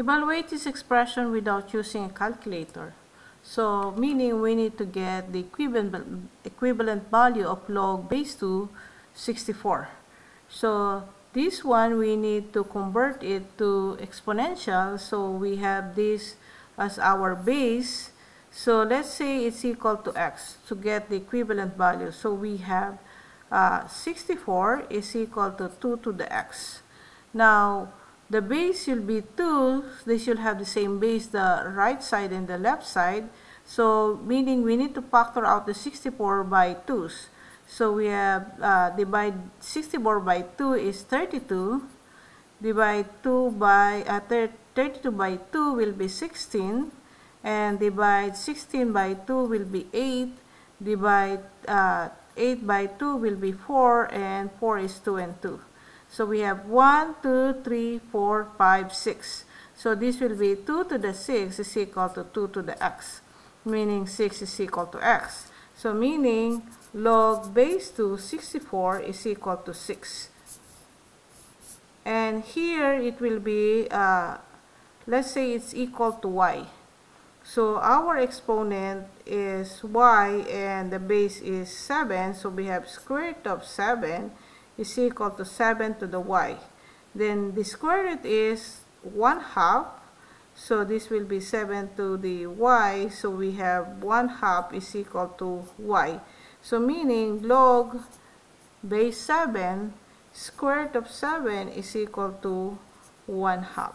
Evaluate this expression without using a calculator. So, meaning we need to get the equivalent value of log base 2, 64. So, this one we need to convert it to exponential. So, we have this as our base. So, let's say it's equal to x to get the equivalent value. So, we have 64 is equal to 2 to the x. Now, the base should be 2. They should have the same base, the right side and the left side. So, meaning we need to factor out the 64 by 2's. So, we have divide 64 by 2 is 32. Divide 2 by 32 by 2 will be 16. And divide 16 by 2 will be 8. Divide 8 by 2 will be 4. And 4 is 2 and 2. So we have 1, 2, 3, 4, 5, 6. So this will be 2 to the 6 is equal to 2 to the x, meaning 6 is equal to x. So meaning log base 2, 64 is equal to 6. And here it will be, let's say it's equal to y. So our exponent is y and the base is 7. So we have square root of 7 is equal to 7 to the y. Then the square root is 1/2. So this will be 7 to the y. So we have 1/2 is equal to y. So meaning log base 7 square root of 7 is equal to 1/2.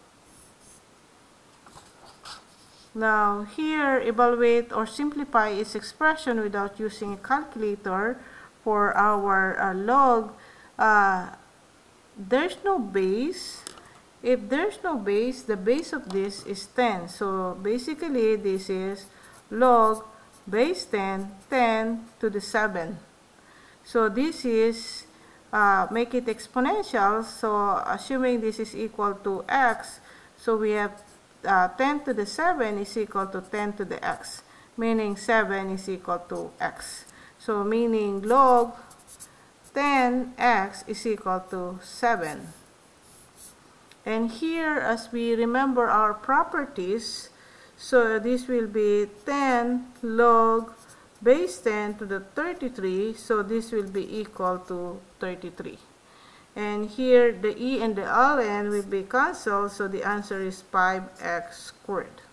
Now here, evaluate or simplify its expression without using a calculator. For our log, there's no base. If there's no base, the base of this is 10. So basically, this is log base 10, 10 to the 7. So this is, make it exponential. So assuming this is equal to x, so we have 10 to the 7 is equal to 10 to the x, meaning 7 is equal to x. So meaning log 10x is equal to 7. And here, as we remember our properties, so this will be 10 log base 10 to the 33. So this will be equal to 33. And here the e and the ln will be cancelled. So the answer is 5x squared.